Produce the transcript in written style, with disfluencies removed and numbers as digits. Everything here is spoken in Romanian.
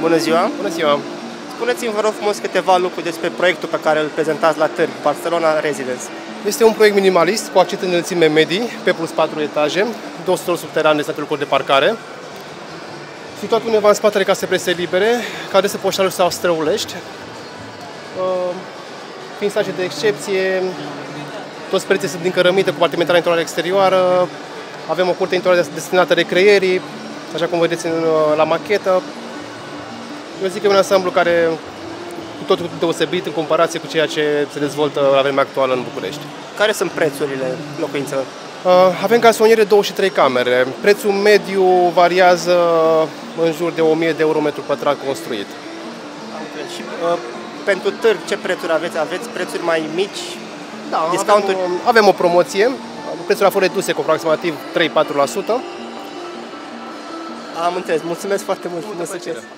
Bună ziua! Bună ziua! Spuneți-mi, vă rog frumos, câteva lucruri despre proiectul pe care îl prezentați la târg, Barcelona Residence. Este un proiect minimalist cu acces înălțime medii, pe plus 4 etaje, 2 străzi subterane de locuri de parcare. Situat undeva în spatele casei presei libere, care se Poștalu sau Străulești. Ființaje de excepție, toți pereții sunt din cărămită, compartimentare interioară exterioară. Avem o curte interioară destinată recreierii, așa cum vedeți la machetă. Eu zic că e un ansamblu care cu totul deosebit în comparație cu ceea ce se dezvoltă la vremea actuală în București. Care sunt prețurile locuințelor? Avem garsoniere 2 și 3 camere. Prețul mediu variază în jur de 1000 de euro metru pătrat construit. Și pentru târg, ce prețuri aveți? Aveți prețuri mai mici? Da, discounturi? Avem o promoție. Prețurile au fost reduse cu aproximativ 3-4%. Am înțeles. Mulțumesc foarte mult. Multă plăcere.